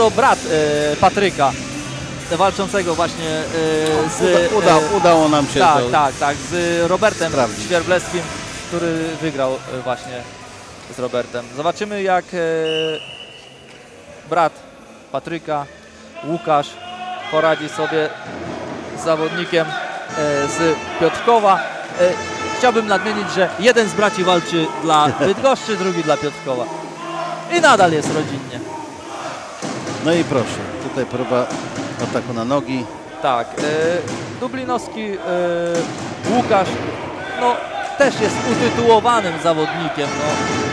to brat Patryka, walczącego właśnie z... Udało nam się tak, z Robertem sprawdzić. Świerblewskim, który wygrał właśnie z Robertem. Zobaczymy, jak brat Patryka, Łukasz, poradzi sobie z zawodnikiem z Piotrkowa. Chciałbym nadmienić, że jeden z braci walczy dla Bydgoszczy, drugi dla Piotrkowa. I nadal jest rodzinnie. No i proszę, tutaj próba ataku na nogi. Tak, dublinowski Łukasz, no też jest utytułowanym zawodnikiem. No,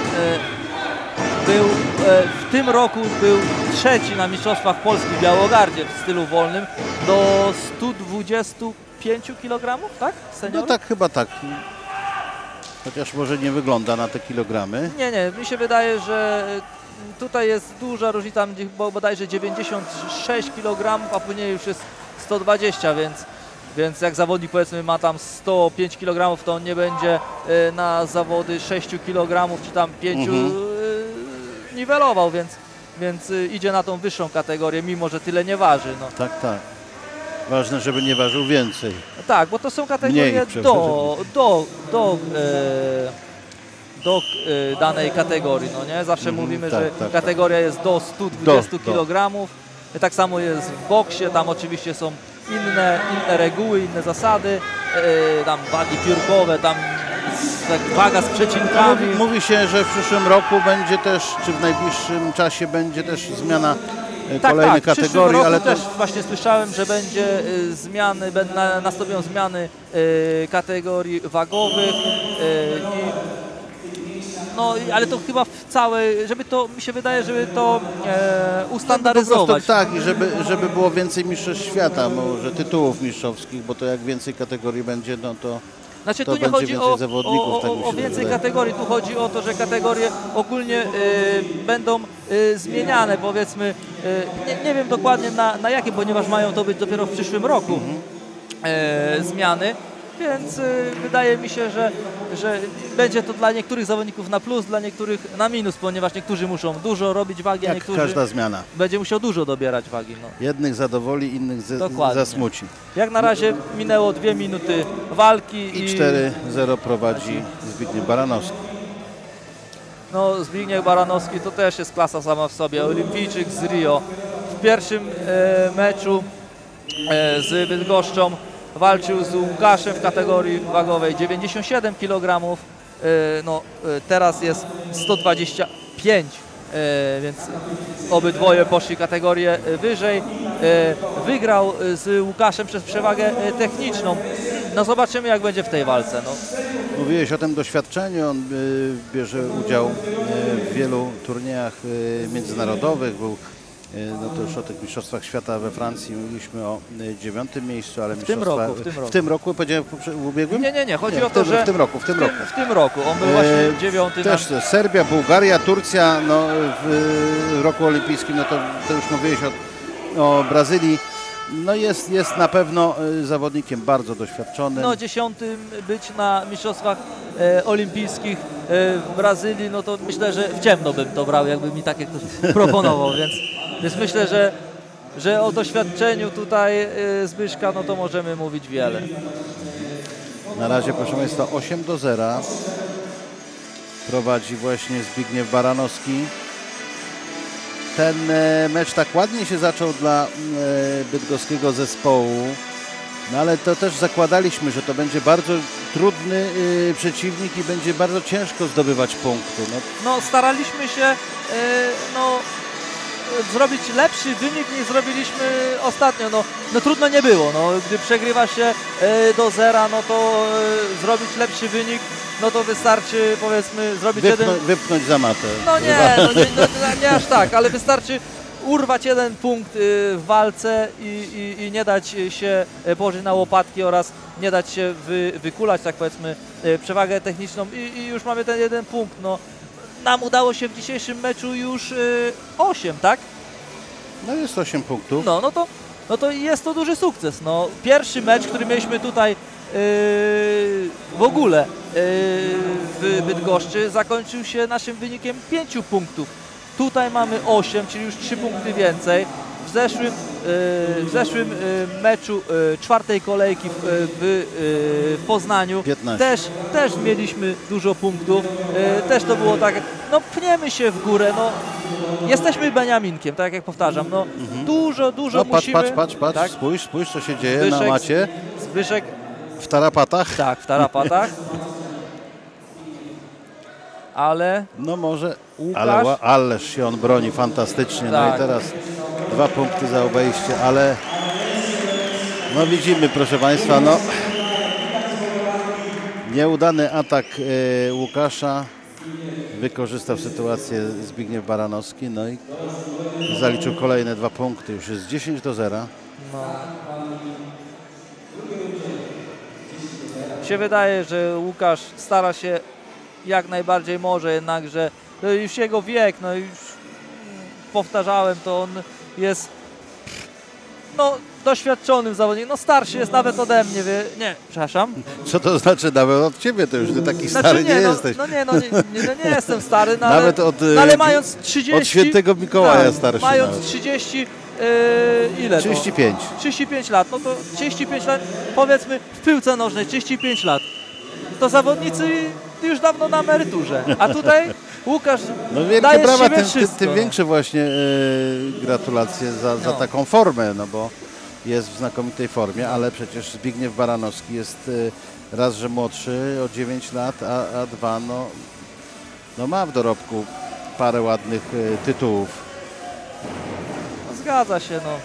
był w tym roku był trzeci na Mistrzostwach Polski w Białogardzie w stylu wolnym do 125 kg, tak? Seniorów? No tak, chyba tak. Chociaż może nie wygląda na te kilogramy. Nie, mi się wydaje, że tutaj jest duża różnica, bo bodajże 96 kg, a później już jest 120, więc jak zawodnik powiedzmy ma tam 105 kg, to on nie będzie na zawody 6 kg czy tam 5 niwelował, więc idzie na tą wyższą kategorię, mimo że tyle nie waży. No. Tak. Ważne, żeby nie ważył więcej. Tak, bo to są kategorie do danej kategorii, no nie? Zawsze mówimy, że kategoria jest do 120 kg. Tak samo jest w boksie, tam oczywiście są inne reguły, inne zasady, tam wagi piórkowe, tam waga z przecinkami. Mówi się, że w przyszłym roku będzie też, czy w najbliższym czasie będzie też zmiana kolejnych kategorii, ale też właśnie słyszałem, że będzie nastąpią zmiany kategorii wagowych no, ale to chyba w całej, żeby to, mi się wydaje, żeby to ustandaryzować. Tak, i żeby było więcej mistrzostw świata, może tytułów mistrzowskich, bo to jak więcej kategorii będzie, no to znaczy, to tu nie chodzi o więcej kategorii, tu chodzi o to, że kategorie ogólnie będą zmieniane, powiedzmy, nie wiem dokładnie na jakie, ponieważ mają to być dopiero w przyszłym roku zmiany, więc wydaje mi się, że będzie to dla niektórych zawodników na plus, dla niektórych na minus, ponieważ niektórzy muszą dużo robić wagi, a niektórzy każda zmiana będzie musiał dużo dobierać wagi. No. Jednych zadowoli, innych zasmuci. Jak na razie minęło 2 minuty walki i 4-0 prowadzi Zbigniew Baranowski. No, Zbigniew Baranowski to też jest klasa sama w sobie, olimpijczyk z Rio. W pierwszym meczu z Bydgoszczą walczył z Łukaszem w kategorii wagowej 97 kg, no, teraz jest 125, więc obydwoje poszli kategorię wyżej. Wygrał z Łukaszem przez przewagę techniczną. No zobaczymy, jak będzie w tej walce. No. Mówiłeś o tym doświadczeniu, on bierze udział w wielu turniejach międzynarodowych, był no to już o tych mistrzostwach świata we Francji mówiliśmy o 9. miejscu, ale w tym roku. Powiedziałem w ubiegłym? Nie, chodzi o to, że w tym roku. On był właśnie 9. Też Serbia, Bułgaria, Turcja, no w roku olimpijskim, no to już mówiłeś o Brazylii. No jest na pewno zawodnikiem bardzo doświadczonym. No 10. być na mistrzostwach olimpijskich w Brazylii, no to myślę, że w ciemno bym to brał, jakby mi takie ktoś proponował, więc myślę, że o doświadczeniu tutaj Zbyszka, no to możemy mówić wiele. Na razie, proszę Państwa, 8-0 prowadzi właśnie Zbigniew Baranowski. Ten mecz tak ładnie się zaczął dla bydgoskiego zespołu, no ale to też zakładaliśmy, że to będzie bardzo trudny przeciwnik i będzie bardzo ciężko zdobywać punkty. No staraliśmy się zrobić lepszy wynik niż zrobiliśmy ostatnio. No trudno nie było. No, gdy przegrywa się do 0, no to zrobić lepszy wynik, no to wystarczy, powiedzmy, zrobić wypchnąć za matę. No nie aż tak, ale wystarczy urwać jeden punkt w walce i nie dać się położyć na łopatki oraz nie dać się wykulać, tak powiedzmy, przewagę techniczną i już mamy ten jeden punkt. No, nam udało się w dzisiejszym meczu już 8, tak? No jest 8 punktów. No to jest to duży sukces. No, pierwszy mecz, który mieliśmy tutaj w ogóle w Bydgoszczy, zakończył się naszym wynikiem 5 punktów. Tutaj mamy 8, czyli już 3 punkty więcej. W zeszłym meczu czwartej kolejki w Poznaniu 15. też mieliśmy dużo punktów. Też to było tak, no pniemy się w górę, no jesteśmy Beniaminkiem, tak jak powtarzam, no dużo No patrz, musimy... patrz, Tak? spójrz co się dzieje na macie Zbyszek, w tarapatach. tak, w tarapatach. Ale No może, Łukasz? ależ się on broni fantastycznie. No Tak. i teraz 2 punkty za obejście, ale no widzimy, proszę Państwa, no nieudany atak Łukasza. Wykorzystał sytuację Zbigniew Baranowski, no i zaliczył kolejne 2 punkty. Już jest 10-0. no, się wydaje, że Łukasz stara się jak najbardziej może, jednakże to już jego wiek, no już powtarzałem, to on jest no doświadczonym zawodnikiem, no starszy jest nawet ode mnie, przepraszam. Co to znaczy nawet od Ciebie? To już ty taki Znaczy, stary nie jesteś. Nie jestem stary, no, Nawet ale mając 30... od świętego Mikołaja starszy mając nawet. 30... ile 35. to? 35 lat, no to 35 lat, powiedzmy w piłce nożnej 35 lat. To zawodnicy już dawno na emeryturze, a tutaj Łukasz No wielkie daje z brawa, siebie tym wszystko. większe właśnie gratulacje za taką formę, no bo jest w znakomitej formie, ale przecież Zbigniew Baranowski jest raz, że młodszy o 9 lat, a dwa, no ma w dorobku parę ładnych tytułów. No, zgadza się, no.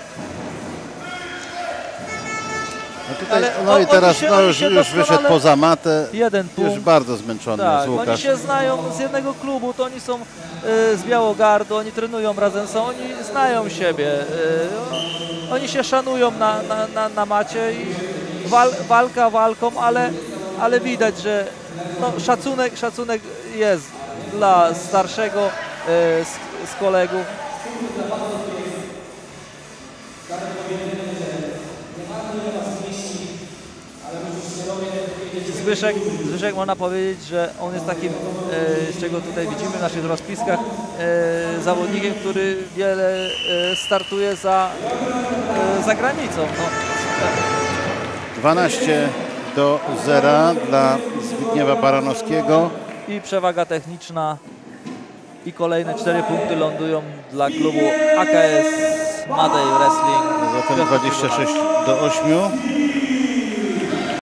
No, tutaj, Ale no i teraz oni już się wyszedł doskonale- poza matę, Jeden już punkt. bardzo zmęczony Tak, jest oni Łukasz. się znają z jednego klubu, to oni są z Białogardu, oni trenują razem, oni znają siebie, oni się szanują na macie i walka walką, ale widać, że no, szacunek jest dla starszego z kolegów. Zbyszek można powiedzieć, że on jest takim, z czego tutaj widzimy w naszych rozpiskach, zawodnikiem, który wiele startuje za granicą. No. 12-0 dla Zbigniewa Baranowskiego. I przewaga techniczna i kolejne 4 punkty lądują dla klubu AKS Madej Wrestling. Zatem 26-8.